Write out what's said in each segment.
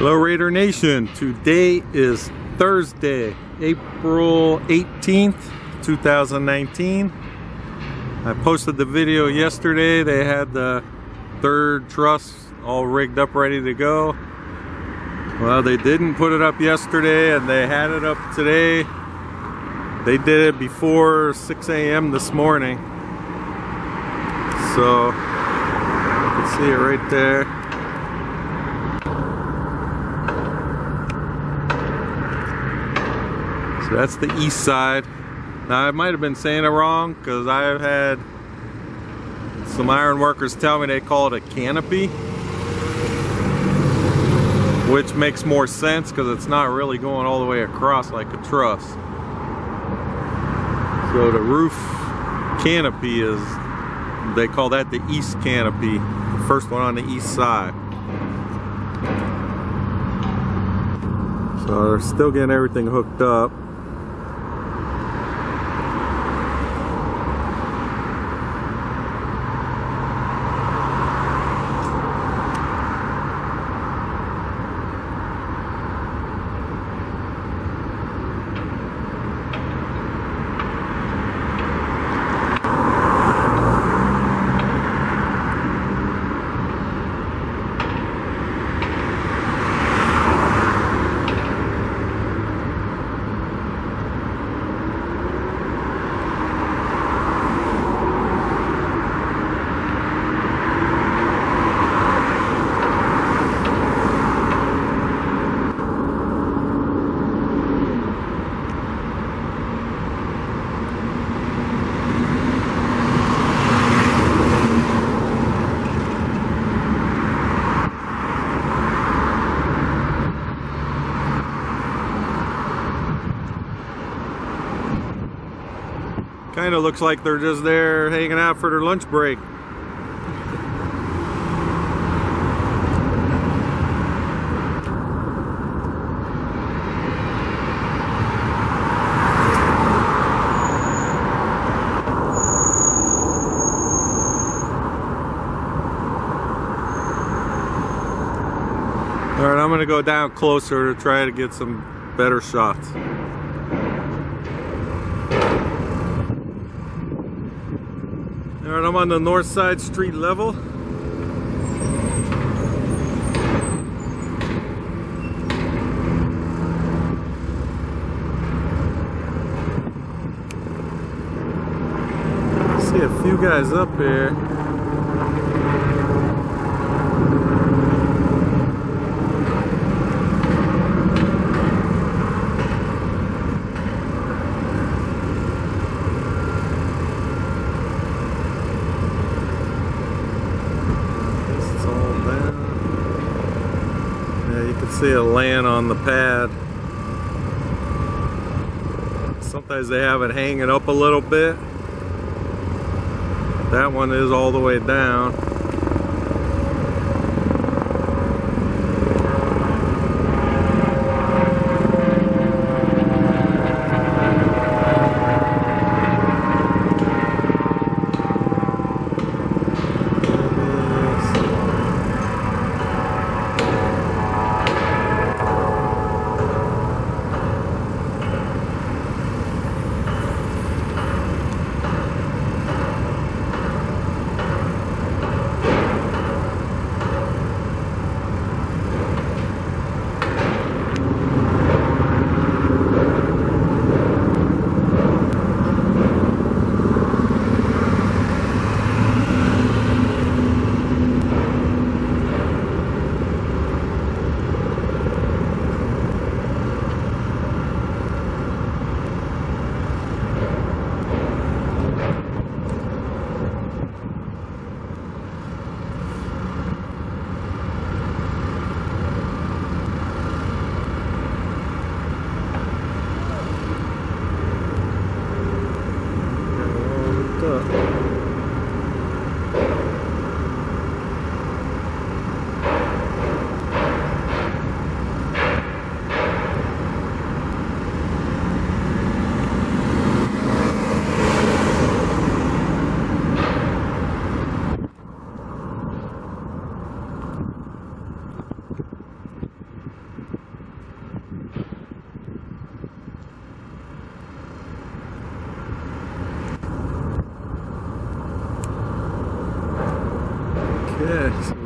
Hello Raider Nation, today is Thursday, April 18th, 2019. I posted the video yesterday. They had the third truss all rigged up ready to go. Well, they didn't put it up yesterday and they had it up today. They did it before 6 a.m. this morning. So, you can see it right there. So that's the east side. Now I might have been saying it wrong because I've had some iron workers tell me they call it a canopy, which makes more sense because it's not really going all the way across like a truss. So the roof canopy is, they call that the east canopy, the first one on the east side. So they're still getting everything hooked up. Kind of looks like they're just there hanging out for their lunch break. Alright, I'm going to go down closer to try to get some better shots. Alright, I'm on the north side street level. I see a few guys up here. See it laying on the pad. Sometimes they have it hanging up a little bit. That one is all the way down.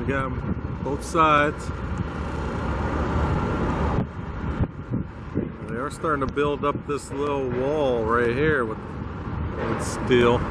got 'em both sides. They are starting to build up this little wall right here with steel.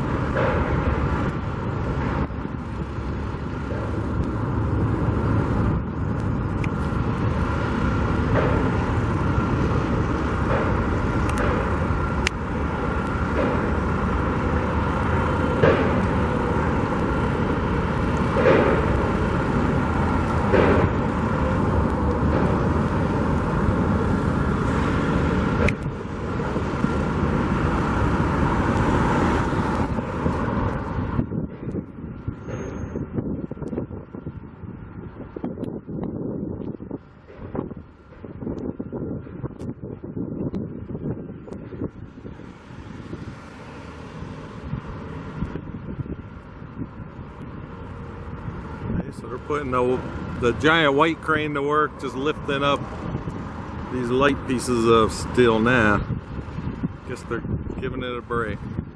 So they're putting the giant white crane to work, just lifting up these light pieces of steel now. Guess they're giving it a break.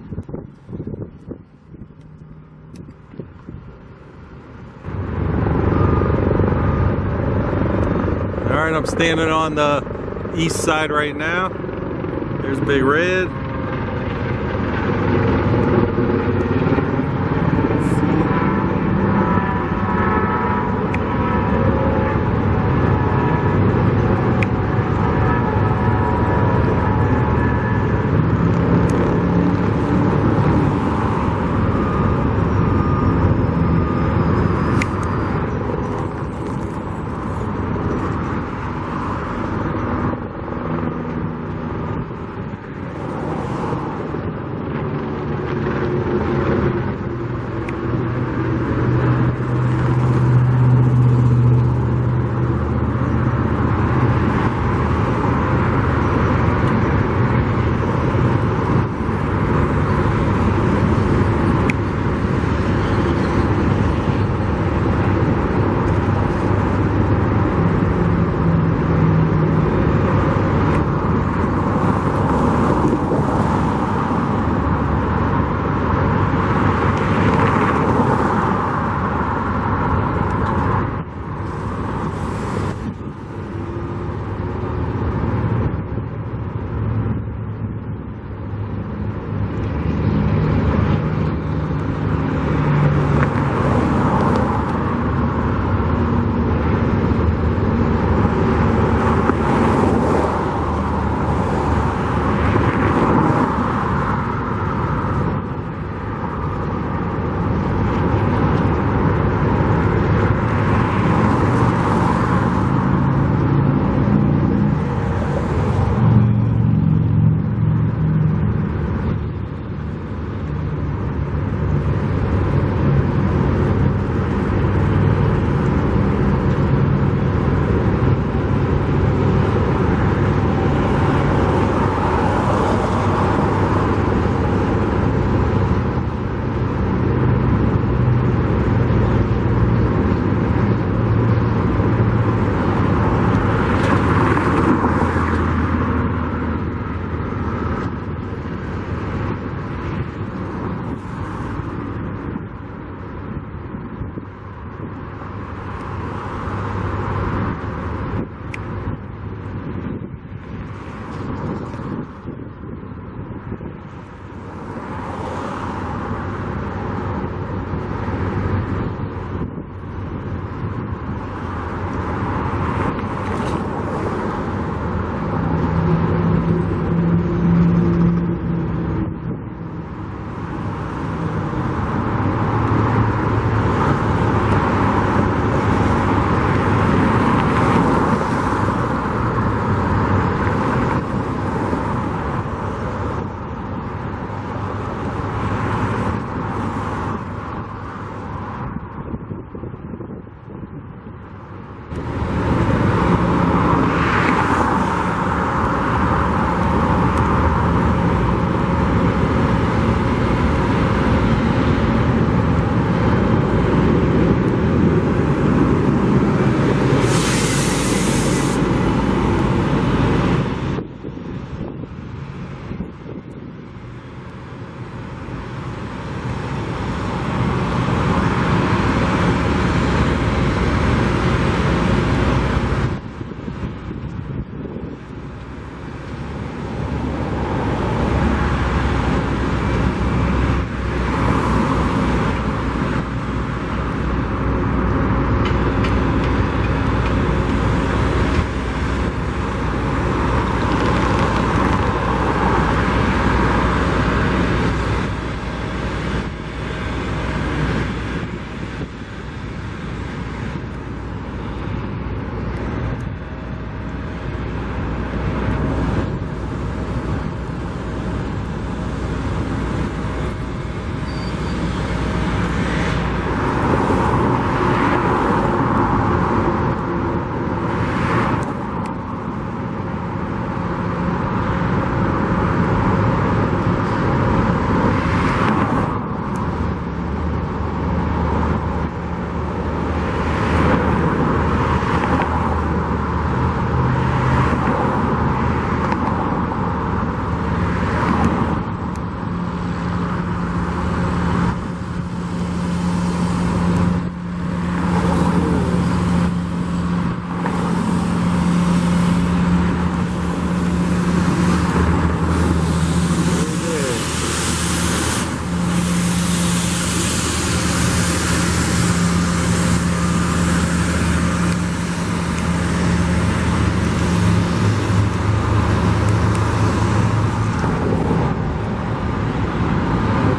Alright, I'm standing on the east side right now. There's Big Red.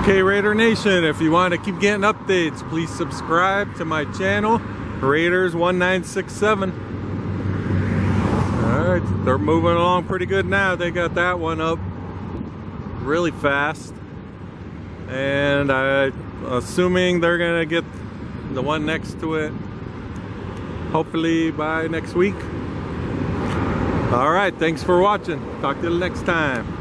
Okay, Raider Nation, if you want to keep getting updates, please subscribe to my channel, Raiders 1967. Alright, they're moving along pretty good now. They got that one up really fast. And I'm assuming they're going to get the one next to it hopefully by next week. Alright, thanks for watching. Talk to you next time.